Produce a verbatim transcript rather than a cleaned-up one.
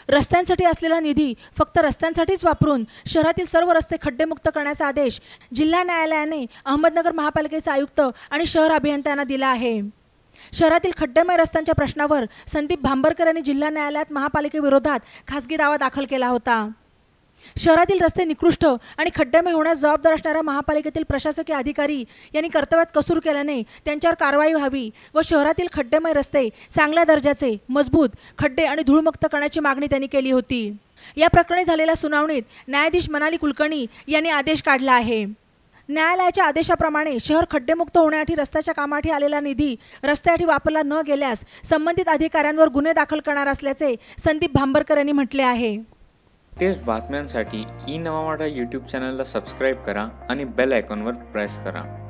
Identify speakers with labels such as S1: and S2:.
S1: रस्त्यांसाठी असलेला निधी फक्त रस्त्यांसाठीच वापरून शहरातील सर्व रस्ते खड्डेमुक्त करण्याचा आदेश जिल्हा न्यायालयाने अहमदनगर महापालिकेचे आयुक्त आणि शहर अभियंत्यांना दिला आहे। शहरातील खड्डेमय रस्त्यांच्या प्रश्नावर संदीप भांबरकर यांनी जिल्हा न्यायालयात महापालिकेविरोधात खासगी दावा दाखल केला होता। शहरातील रस्ते निकृष्ट आणि खड्डेमय होण्यास जबाबदार असणाऱ्या महापालिकेतील प्रशासकीय अधिकारी यांनी कर्तव्यात कसूर केल्याने त्यांच्यावर कारवाई व्हावी व शहरातील खड्डेमय रस्ते चांगल्या दर्जाचे, मजबूत, खड्डे आणि धूळमुक्त करण्याची मागणी त्यांनी केली होती। या प्रकरणी झालेल्या सुनावणीत न्यायाधीश मनाली कुलकर्णी यांनी आदेश काढला आहे। न्यायालयाच्या आदेशाप्रमाणे शहर खड्डेमुक्त होण्यासाठी रस्त्याच्या कामासाठी आलेला निधी रस्त्यासाठी वापरला न गेल्यास संबंधित अधिकाऱ्यांवर गुन्हे दाखल करणार असल्याचे संदीप भांबरकर यांनी म्हटले आहे।
S2: लेटेस्ट बातम्यांसाठी ई नवा मराठा यूट्यूब चॅनलला सबस्क्राईब करा आणि बेल आयकॉनवर प्रेस करा।